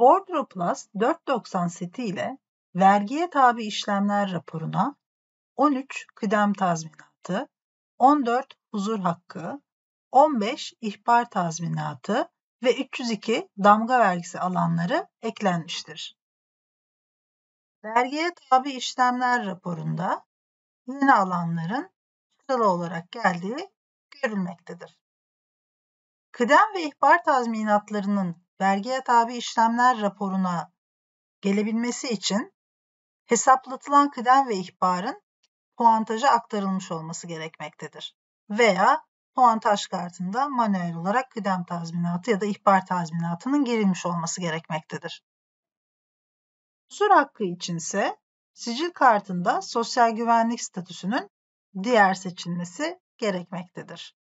Bordro Plus 490 seti ile vergiye tabi işlemler raporuna 13 kıdem tazminatı, 14 huzur hakkı, 15 ihbar tazminatı ve 302 damga vergisi alanları eklenmiştir. Vergiye tabi işlemler raporunda yeni alanların sıralı olarak geldiği görülmektedir. Kıdem ve ihbar tazminatlarının vergiye tabi işlemler raporuna gelebilmesi için hesaplatılan kıdem ve ihbarın puantaja aktarılmış olması gerekmektedir. Veya puantaj kartında manuel olarak kıdem tazminatı ya da ihbar tazminatının girilmiş olması gerekmektedir. Huzur hakkı içinse sicil kartında sosyal güvenlik statüsünün diğer seçilmesi gerekmektedir.